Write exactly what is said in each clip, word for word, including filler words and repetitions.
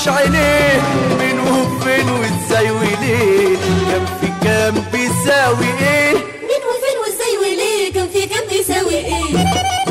رموش عينيه، مين وفين وازاي وليه، كان في كام بيساوي ايه، مين وفين وازاي وليه، كان في كام بيساوي ايه.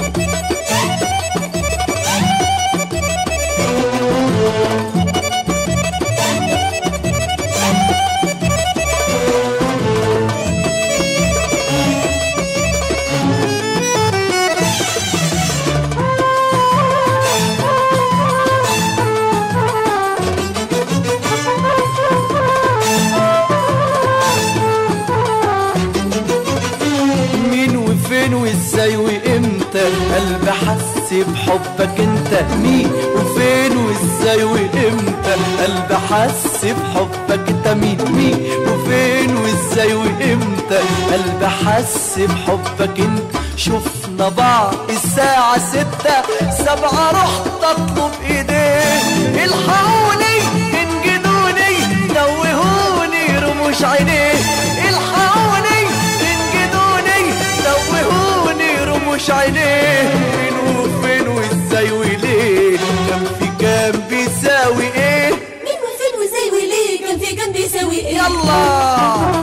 فين وازاي وامتى قلبي حس بحبك انت، مين وفين وازاي وامتى قلبي حس بحبك انت، مين مين وفين وازاي وامتى قلبي حس بحبك انت. شفنا بعض الساعة ستة سبعة رحت اطلب ايديه، الحقوني انجدوني توهوني رموش عينيه، الحقوني توهوني رموش عينيه، مين وفين وازاي وليه، كان في كام بيساوي ايه، مين وفين وازاي وليه، كان في كام بيساوي ايه. يلا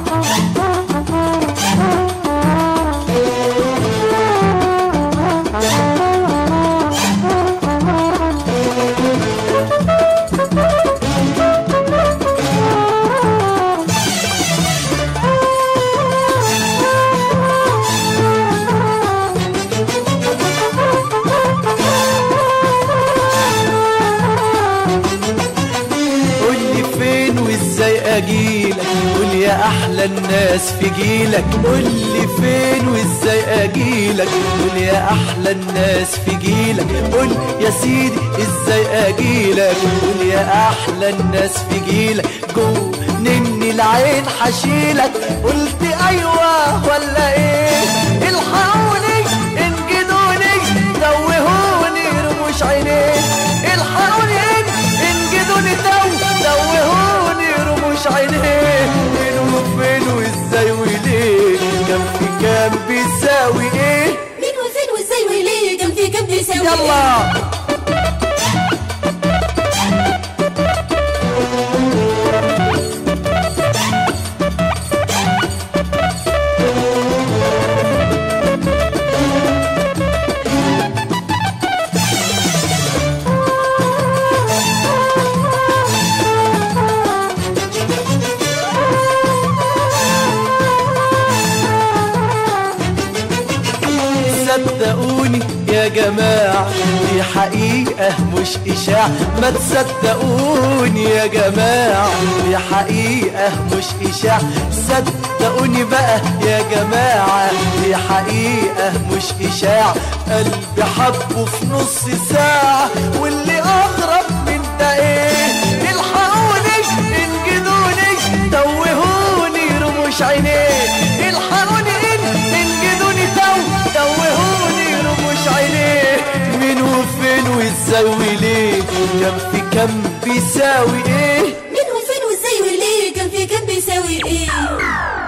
اجيلك، قول يا احلى الناس في جيلك، قول لي فين وازاي اجيلك، قول يا احلى الناس في جيلك، قول يا سيدي ازاي اجيلك، قول يا احلى الناس في جيلك، جنني العين حشيلك، قلت ايوه ولا ايه، الحقوني انجدوني توهوني رموش عينيه، الحقوني انجدوني توهوني رموش عينيه، مين وفين وازاي وليه، كان في كام بيساوي ايه، مين وفين وازاي وليه، كان في كام بيساوي ايه. يلا صدقوني يا جماعة دي حقيقة مش إشاعة، ما تصدقوني يا جماعة دي حقيقة مش إشاعة، صدقوني بقى يا جماعة دي حقيقة مش إشاعة، قلبي حبه في نص ساعة واللي أغرب من ده إيه، الحقوني انجدوني توهوني رموش عينيه، الحقوني انجدوني توهوني رموش عينيه، مين وفين وازاي وليه، كان في كام بيساوي ايه، مين وفين وازاي وليه، كان في كام بيساوي ايه.